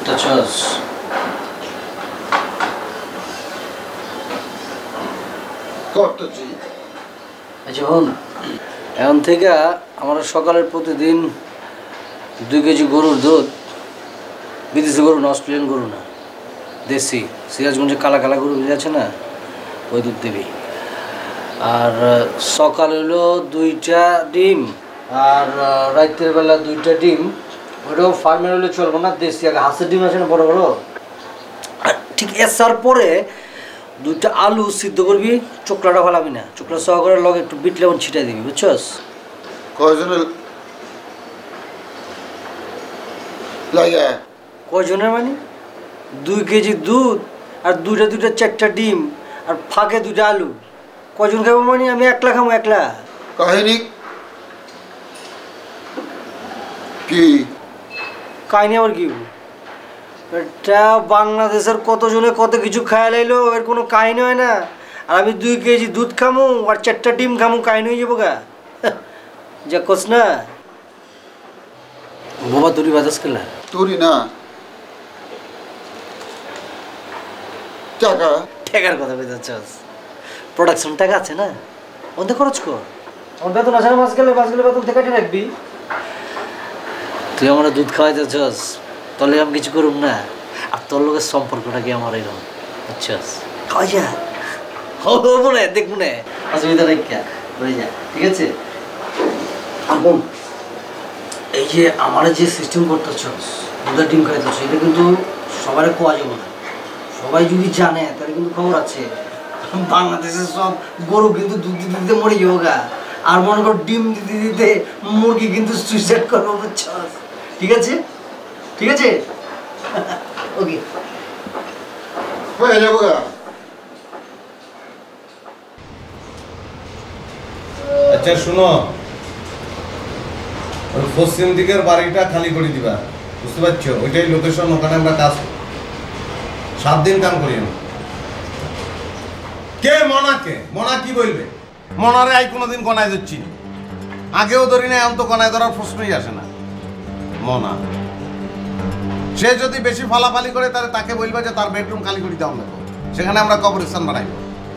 করতেছস? করতেছি। আচ্ছা হন, এখন থেকে আমরা সকালের প্রতিদিন 2 কেজি গরুর দুধ, বিদেশি গরু না, অস্ট্রেলিয়ান গরু না, দেশি সিরাজগঞ্জে কালা কালা গরু বেরিয়ে আছে না, ওই দুধ দিবি। আর সকাল হলো 2টা ডিম, আর রাতের বেলা 2টা ডিম। ওটাও ফার্মের হলে চলবো না, দেশি আগে হাঁসের ডিম আছে না বড় বড়। ঠিক এসার পরে 2টা আলু সিদ্ধ করবি, চোকলাটা ফেলাবি না, চোকলা সহকারে লগে একটু বিট লেবন ছিটাই দিবি, বুঝছস? কয়জনের লাগে? কয়জনের মানে 2 কেজি দুধ আর 2টা 4টা ডিম আর ফাঁকে 2টা আলু। কয়জন খাবো মানে? আমি একলা খাবো, একলা। কাহিনী কি? কাহিনী আবার কি? এটা বাংলাদেশের কতজনে কত কিছু খায় লাইলো, এর কোনো কাহিনী হয় না। আর আমি 2 কেজি দুধ খামু আর 4টা ডিম খামু, কাহিনী হয়ে যাবো গা। যা কোস না বাবা, তুরি বাজাস খেলা? তুরি না, টাকা। টাকার কথা বেজাচ্ছস? প্রোডাকশন টাকা আছে না, ওদের খরচ কর। আমার বেতন আছে না, মাস গেলে বেতন থেকে কেটে রাখবি। তুই আমার দুধ খাওয়াই যাচ্ছস, তোর আমি কিছু করুম না। আর তোর লোকের সম্পর্কটা কি আমার এরকম, বুঝছস? খাওয়াই যা, হবো না, দেখবো না, অসুবিধা নেই, হয়ে যা, ঠিক আছে? আপন এই যে আমার যে সিস্টেম করতেছস, দুধের ডিম খাইতেছ, এটা কিন্তু সবার কোয়া যাবো না। সবাই যদি জানে তাহলে কিন্তু খবর আছে, বাংলাদেশের সব গরু কিন্তু দুধ দিতে দিতে মরে যাবো গা। আর মনে কর ডিম দিতে দিতে মুরগি কিন্তু সুইসাইড করবো, বুঝছস? ঠিক আছে, ঠিক আছে, ওকে, হয়ে যাবো গা। আচ্ছা শুনো, ওই পশ্চিম দিকের বাড়িটা খালি করে দিবা, বুঝতে পারছো? ওইটাই লোকেশন, ওখানে আমরা কাজ 7 দিন কাম করি। কে মনা কি বলবে? মনারে আই কোনোদিন গনায় দিচ্ছি, আগেও ধরি না, এখন তো গনায় ধরার প্রশ্নই আসে না। মনা সে যদি বেশি ফালাফালি করে তাহলে তাকে বলবে যে তার বেডরুম খালি করে দাও না, সেখানে আমরা কবরস্থান বানাইব।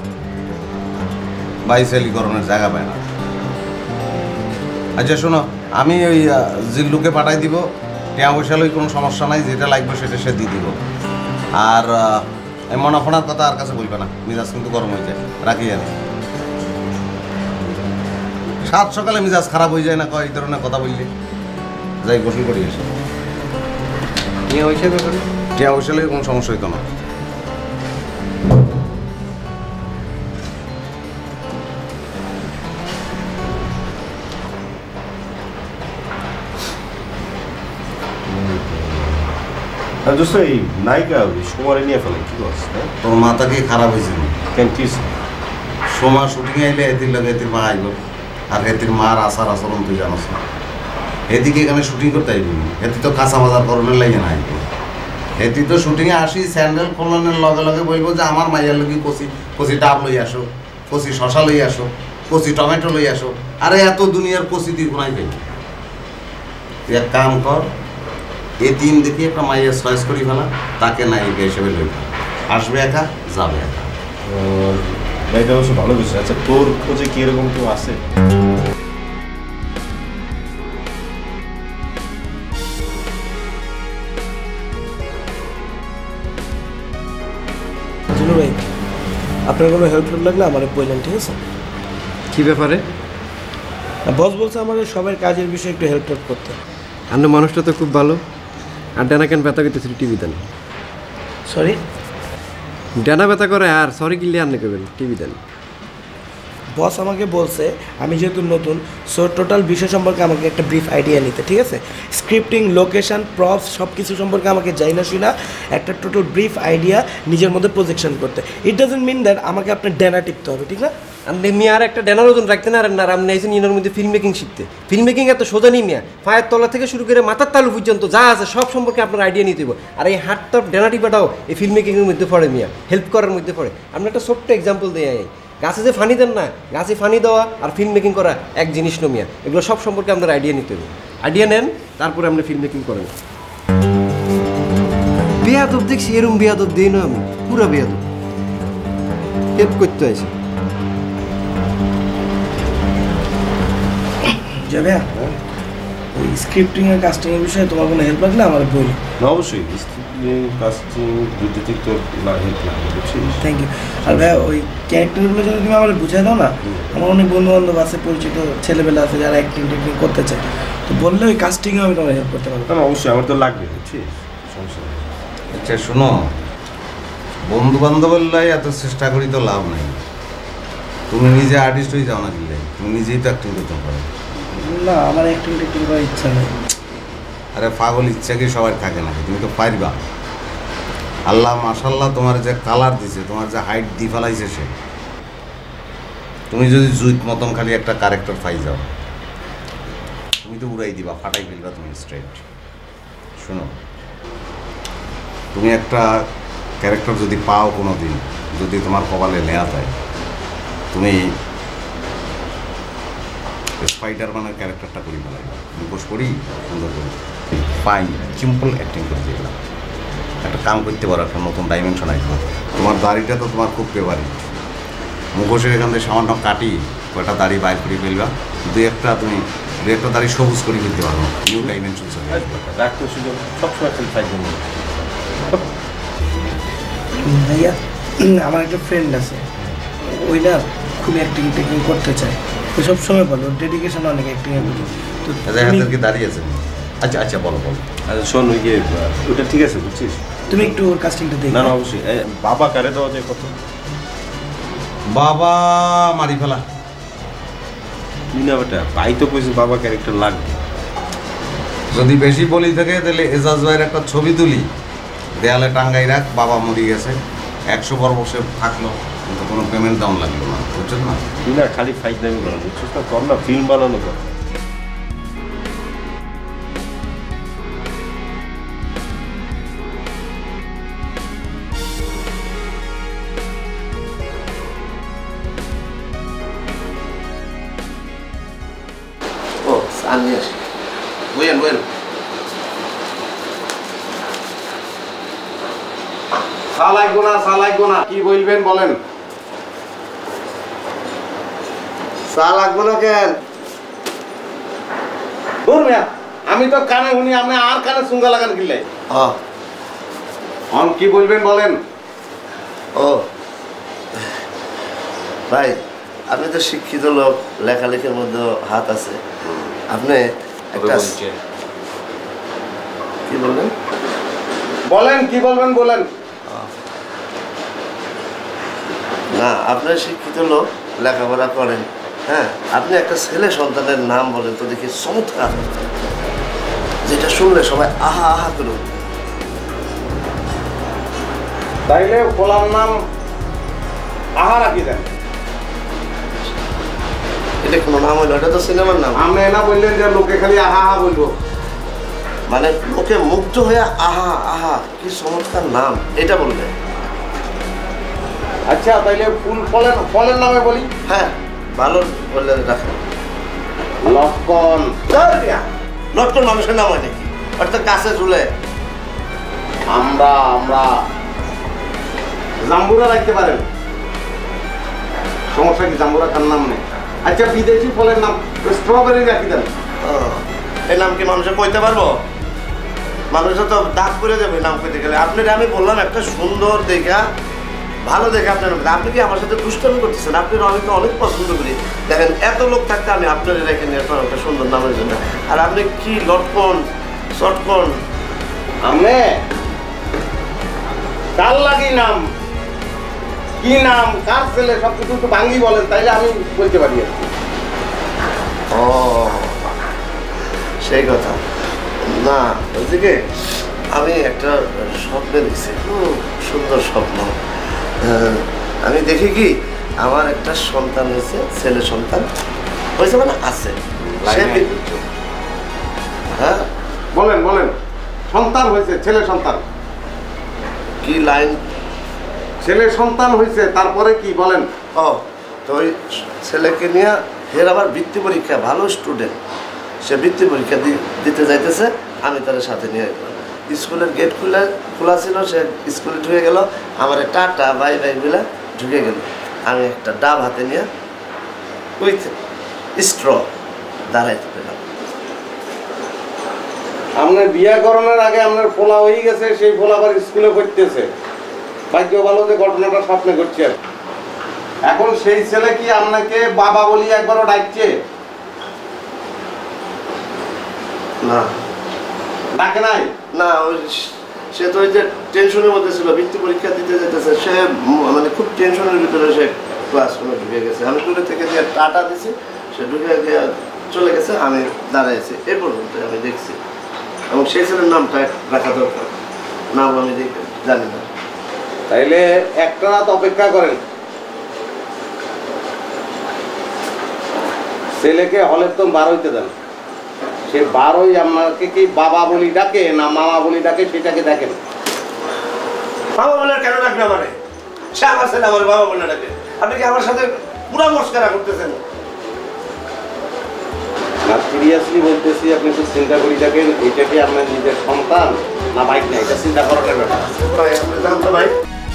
বাইসেলিকরণের জায়গা পায় না। আচ্ছা শোনো, আমি ওই জিল্লুকে পাঠাই দিব, টিয়া পয়সালই কোনো সমস্যা নাই, যেটা লাগবে সেটা সে দিয়ে দিব। আর এই মনাফোনার কথা আর কাছে বলবে না, মিজাজ কিন্তু গরম হয়ে যায়, রাখি আর। 7 সকালে মিজাজ খারাপ হয়ে যায় না কয় এই ধরনের কথা বললে? যাই গোসল করি এসে, টিয়া পয়সালই কোনো সমস্যা হইতো না। দোস্ত এই নায়িকা সোমারে নিয়ে ফেলে কি করছে? তোর মাথা কি খারাপ হয়েছে? কেন কি সোমা শুটিং আইলে এতির লাগে এতির মা আইব, আর এতির মার আচার আচরণ তুই জানাস না। এদিকে এখানে শুটিং করতে আইবি, এতি তো কাঁচা বাজার করণের লাগে না আইব। এতি তো শুটিংয়ে আসি স্যান্ডেল খোলনের লগে লগে বলবো যে আমার মাইয়ার লগে কচি ডাব লই আসো, কচি শশা লই আসো, কচি টমেটো লই আসো। আরে এত দুনিয়ার কচি তুই কোনাই পাইবি? তুই এক কাম কর, এই 3 দেখি একটা মাইয়া চয়েস করি ফেলা, তাকে নায়িকা হিসেবে লই আসবে, একা যাবে একা। এটা অবশ্য ভালো বিষয়। আচ্ছা তোর খোঁজে কি এরকম কেউ আছে? জিলুর ভাই, আপনার কোনো হেল্প লাগলে আমার বললেন, ঠিক আছে? কি ব্যাপারে? বস বলছে আমাদের সবার কাজের বিষয়ে একটু হেল্প করতে। আপনার মানুষটা তো খুব ভালো। আর ডানা কেন ব্যথা করতেছি টিভি দেন? সরি, ডানা ব্যথা করে আর সরি কিনলে আর নেবেন টিভি দেন। বস আমাকে বলছে আমি যেহেতু নতুন, সো টোটাল বিষয় সম্পর্কে আমাকে একটা ব্রিফ আইডিয়া নিতে, ঠিক আছে? স্ক্রিপ্টিং, লোকেশন, প্রপস সব কিছু সম্পর্কে আমাকে যাই না শুই না একটা টোটাল ব্রিফ আইডিয়া নিজের মধ্যে প্রজেকশন করতে। ইট ডাজন্ট মিন দ্যাট আমাকে আপনার ড্যানা টিপতে হবে, ঠিক না? আপনি মিয়া আর একটা ড্যানার ওজন রাখতে না, আর আপনি আইসেন ইনার মধ্যে ফিল্ম মেকিং শিখতে। ফিল্ম মেকিং এত সোজা নেই মিয়া, পায়ের তলা থেকে শুরু করে মাথার তালু পর্যন্ত যা আছে সব সম্পর্কে আপনার আইডিয়া নিতে হবে। আর এই হাতটা ড্যানা টিপাটাও এই ফিল্ম মেকিংয়ের মধ্যে পড়ে মিয়া, হেল্প করার মধ্যে পড়ে। আপনি একটা ছোট্ট এক্সাম্পল দেয়, গাছে যে ফানি দেন না, গাছে ফানি দেওয়া আর ফিল্ম মেকিং করা এক জিনিস নমিয়া। এগুলো সব সম্পর্কে আপনার আইডিয়া নিতে হবে। আইডিয়া নেন, তারপরে আপনি ফিল্ম মেকিং করেন। বেয়াদব দেখছি এরম বেয়াদব দিই না আমি পুরা বেয়াদব হেল্প করতে আসি যাবে ওই স্ক্রিপ্টিং আর কাস্টিং এর বিষয়ে তোমার কোনো হেল্প লাগলে আমার বলো। না অবশ্যই স্ক্রিপ্টিং কাস্টিং দুটোতেই তো হেল্প লাগবে বুঝছিস। Thank you. আর ভাইয়া ওই ক্যারেক্টারগুলো যদি তুমি আমার বুঝিয়ে দাও না, আমার অনেক বন্ধু বান্ধব আছে, পরিচিত ছেলেবেলা আছে যারা অ্যাক্টিং টেক্টিং করতে চায়, তো বললে ওই কাস্টিংয়ে আমি তোমার হেল্প করতে পারবো। না অবশ্যই আমার তো লাগবে বুঝছিস, সমস্যা নেই। আচ্ছা শোনো, বন্ধু বান্ধবের লাই এত চেষ্টা করি তো লাভ নেই। তুমি নিজে আর্টিস্ট হয়ে যাও না দিলে, তুমি নিজেই তো অ্যাক্টিং করতে পারো। না আমার অ্যাক্টিং টেক্টিং করার ইচ্ছা নেই। আরে পাগল, ইচ্ছা কি সবার থাকে নাকি? তুমি তো পারবা। আল্লাহ মাশাল্লাহ তোমার যে কালার দিছে, তোমার যে হাইট দি ফেলাইছে সে, তুমি যদি জুইত মতন খালি একটা ক্যারেক্টার পাই যাও, তুমি তো উড়াই দিবা, ফাটাই ফেলবা তুমি স্ট্রেট। শোনো, তুমি একটা ক্যারেক্টার যদি পাও কোনো দিন, যদি তোমার কপালে নেওয়া যায়, তুমি স্পাইডারম্যানের ক্যারেক্টারটা করি ফেলাইবা, মুখোশ করি সুন্দর করি, ফাইন সিম্পল অ্যাক্টিং করে দিলাম, একটা কাম করতে পারো, একটা নতুন ডাইমেনশন আসবে। তোমার দাড়িটা তো তোমার খুব ফেভারিট, মুখোশের এখান থেকে সামান্য কাটি কয়েকটা দাড়ি বাইর করে ফেলবা, দু একটা দাড়ি সবুজ করে ফেলতে পারবো, নিউ ডাইমেনশন চলে আসবে। ডাক্তার সুযোগ সবসময় খালি ফাইজ জন্য। ভাইয়া আমার একটা ফ্রেন্ড আছে, ওই না খুব অ্যাক্টিং টেক্টিং করতে চায়, তো সবসময় বলো ডেডিকেশন অনেক অ্যাক্টিংয়ের প্রতি। তো কি দাঁড়িয়ে আছে? আচ্ছা আচ্ছা বলো। আচ্ছা শোন, ওই যে ওটা ঠিক আছে বুঝছিস, তুমি একটু ওর কাস্টিংটা দেখো। না অবশ্যই। বাবা কারে দেওয়া যায় কত? বাবা মারি ফেলা। তুই না বেটা, ভাই তো কইছে বাবা ক্যারেক্টার লাগবে। যদি বেশি বলি থাকে তাহলে এজাজ ভাইয়ের একটা ছবি তুলি, দেয়ালে টাঙ্গাই রাখ, বাবা মরি গেছে, 100 বছর থাকলো কিন্তু কোনো পেমেন্ট দাম লাগলো না, বুঝছেন না? তুই না খালি ফাইজ দামি করা বুঝছিস না, কর না ফিল্ম বানানো কর। কি বলবেন বলেন। চা লাগবো না কেন? আমি তো কানে শুনি, আপনি আর কানে সুঙ্গা লাগান কিনলে কি বলবেন বলেন। ও ভাই, আপনি তো শিক্ষিত লোক, লেখালেখির মধ্যে হাত আছে, আপনি একটা কি বললেন? বলেন কি বলবেন বলেন। না, আপনি শিক্ষিত লোক, লেখাপড়া করেন, হ্যাঁ, আপনি একটা ছেলে সন্তানের নাম বলেন তো দেখি, চমৎকার, যেটা শুনলে সবাই আহা আহা করে উঠবে। তাইলে বলার নাম আহা রাখি দেন। এটা কোনো নাম হইলো? এটা তো সিনেমার নাম। আপনি না বললেন যে লোকে খালি আহা আহা বলবো, মানে লোকে মুগ্ধ হয়ে আহা আহা কি চমৎকার নাম, এটা বললেন। আচ্ছা তাইলে ফুল ফলের নামে বলি। হ্যাঁ ভালো বললে রাখেন। লটকন। লটকন মানুষের নাম হয় নাকি? অর্থাৎ গাছে ঝুলে। আমরা জাম্বুরা রাখতে পারেন, সমস্যা কি? জাম্বুরা কার নাম নেই। আচ্ছা বিদেশি ফলের নাম স্ট্রবেরি রাখি দেন। এই নাম কি মানুষে কইতে পারবো? মানুষের তো দাঁত করে যাবে নাম কইতে গেলে। আপনাকে আমি বললাম একটা সুন্দর দেখা, ভালো দেখে আপনার, আপনি কি আমার সাথে দুষ্টামি করতেছেন? আপনার আমি তো অনেক পছন্দ করি, দেখেন এত লোক থাকতে আমি আপনার রেখে নিয়ে একটা সুন্দর নামের জন্য, আর আপনি কি লটকন চটকন? আমনে কার লাগি নাম, কি নাম, কার ছেলে, সব কিছু একটু ভাঙ্গি বলেন, তাইলে আমি বলতে পারি। ও সেই কথা না, ওইদিকে আমি একটা স্বপ্নে দেখছি, খুব সুন্দর স্বপ্ন। আমি দেখি কি আমার একটা সন্তান হয়েছে, ছেলে সন্তান হয়েছে, মানে আছে। হ্যাঁ বলেন বলেন, সন্তান হয়েছে, ছেলে সন্তান কি লাইন? ছেলে সন্তান হয়েছে, তারপরে কি বলেন? ও তো ওই ছেলেকে নিয়ে ফের আবার বৃত্তি পরীক্ষা, ভালো স্টুডেন্ট, সে বৃত্তি পরীক্ষা দিতে যাইতেছে, আমি তার সাথে নিয়ে গেলাম। স্কুলের গেট খোলা ছিল, সে স্কুলে ঢুকে গেল, আমার টাটা বাই বাই বলে ঢুকে গেল। আমি একটা ডাব হাতে নিয়ে উইথ স্ট্র দাঁড়াইতে পেলাম। আপনার বিয়া করানোর আগে আপনার ফোলা হয়ে গেছে, সেই ফোলা আবার স্কুলে পড়তেছে। ভাগ্য ভালো যে ঘটনাটা স্বপ্নে করছে। এখন সেই ছেলে কি আপনাকে বাবা বলি একবারও ডাকছে? না, ডাকে নাই? না, সে তো ওই যে টেনশনের মধ্যে ছিল, বৃত্তি পরীক্ষা দিতে যেতেছে, সে মানে খুব টেনশনের ভিতরে সে ক্লাসরুমে ঢুকে গেছে। আমি দূরে থেকে যে টাটা দিছি, সে ঢুকে গিয়ে চলে গেছে, আমি দাঁড়াইছি। এই পর্যন্ত আমি দেখছি, এবং সেই ছেলের নামটা রাখা দরকার, নাম আমি জানি না। তাইলে একটা রাত অপেক্ষা করেন, ছেলেকে হলের তো 12 হইতে দেন। সে 12ই আমাকে কি বাবা বলি ডাকে না মামা বলি ডাকে সেটাকে দেখেন। বাবা বলে কেন ডাকবে আমারে? সে আমার ছেলে, আমার বাবা বলে ডাকে। আপনি কি আমার সাথে পুরা মস্করা করতেছেন? না, সিরিয়াসলি বলতেছি, আপনি তো চিন্তা করি দেখেন, এটা কি আপনার নিজের সন্তান না বাইক না, এটা চিন্তা করার ব্যাপার। ভাই আপনি জানতো ভাই,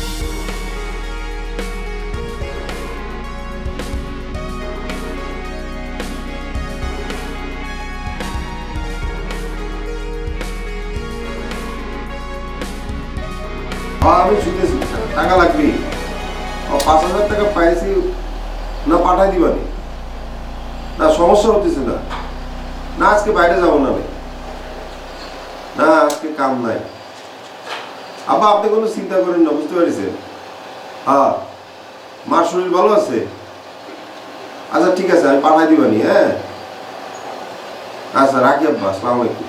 আমি শুনেছি টাকা লাগবে, 5,000 টাকা পাইছি না, পাঠাই দিবানি না, সমস্যা হতেছে না। না আজকে বাইরে যাবো না আমি, না আজকে কাম নাই। আব্বা আপনি কোনো চিন্তা করেন না, বুঝতে পারছেন? হ্যাঁ, মার শরীর ভালো আছে? আচ্ছা ঠিক আছে, আমি পাঠাই দিবানি। হ্যাঁ আচ্ছা, রাখি আব্বা, আসসালামু আলাইকুম।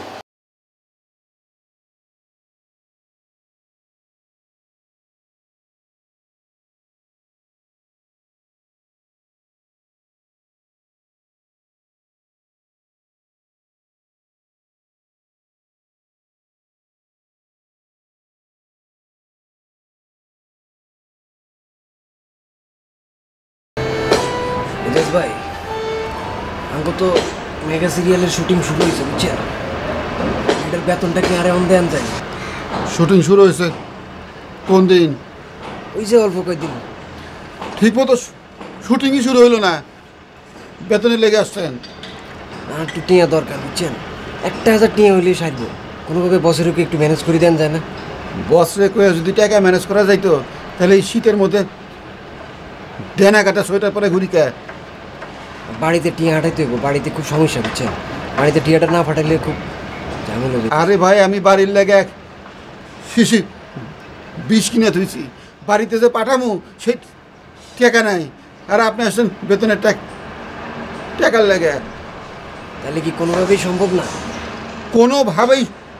ভাই আমাকে তো মেগা সিরিয়ালের শুটিং শুরু হয়েছে, বুঝছেন? এটার বেতনটা কি আরে অন দেন যায়? শুটিং শুরু হয়েছে কোন দিন? ওই যে অল্প কয়েকদিন। ঠিক মতো শুটিংই শুরু হইলো না, বেতনে লেগে আসছেন। না, একটু টিয়া দরকার, বুঝছেন? 1,000 টিয়া হইলেই সারব। কোনোভাবে বছরে কি একটু ম্যানেজ করে দেন যায় না? বসরে কয়ে যদি টাকা ম্যানেজ করা যাইতো, তাহলে এই শীতের মধ্যে ডেনা কাটা সোয়েটার পরে ঘুরি কে? বাড়িতে টিয়া হাঁটাইতে হইব, বাড়িতে খুব সমস্যা, বুঝছেন? বাড়িতে টিয়াটা না ফাটাইলে খুব ঝামেলা হবে। আরে ভাই, আমি বাড়ির লেগে এক শিশি 20 কিনে ধুইছি, বাড়িতে যে পাঠামু সেই টাকা নাই, আর আপনি আসছেন বেতনের টাকার লেগে। তাহলে কি কোনোভাবেই সম্ভব না? কোনোভাবেই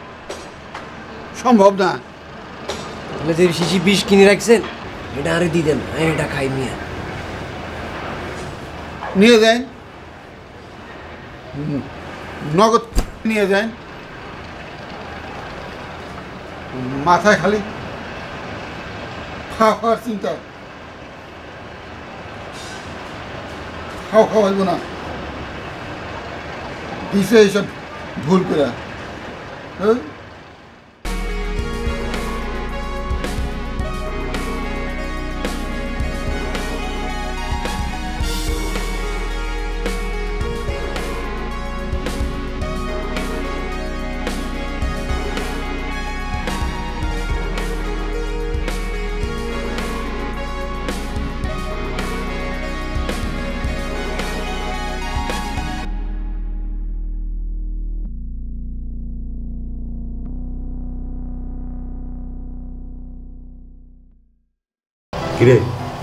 সম্ভব না। তাহলে যে শিশি 20 কিনে রাখছেন, এটা আরে দিয়ে দেন, আমি এটা খাই নিয়ে। নিয়ে যান, নগদ নিয়ে যান। মাথায় খালি খাওয়ার চিন্তা, খাওয়া হইব না, দিছে এইসব ভুল করে। হ্যাঁ, কিরে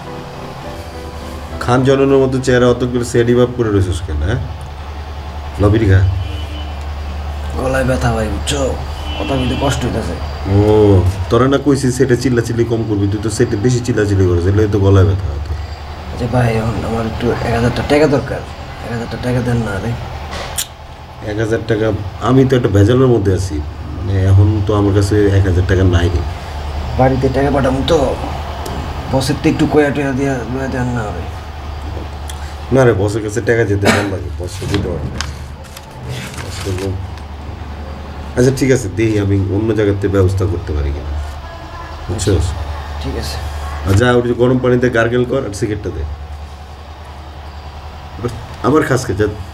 খান জননের মতো চেহারা অত করে সেডি ভাব করে রয়েছিস কেন? হ্যাঁ, লবির খা। গলায় ব্যথা ভাই, বুঝছো? কথা বলতে কষ্ট হইতেছে। ও তোরা না কইছিস সেটা চিল্লাচিল্লি কম করবি, তুই তো সেটা বেশি চিল্লাচিল্লি করিস, এলে তো গলায় ব্যথা হতো। আচ্ছা ভাই, এখন আমার একটু 1,000 টাকা দরকার, 1,000 টাকা দেন না রে? 1,000 টাকা? আমি তো একটা ভেজালের মধ্যে আছি, মানে এখন তো আমার কাছে 1,000 টাকা নাই রে। বাড়িতে টাকা পাঠাবো তো, বসের তো একটু কয়া টয়া দিয়ে দেন না ভাই? না রে, বসের কাছে টাকা যেতে ভালো লাগে, বস দিতে পারবে না। আচ্ছা ঠিক আছে, দেখি আমি অন্য জায়গাতে ব্যবস্থা করতে পারি কিনা, বুঝছো? ঠিক আছে। আর যা ওই গরম পানিতে গার্গেল কর আর সিগারেটটা দে, আমার খাস কে যা।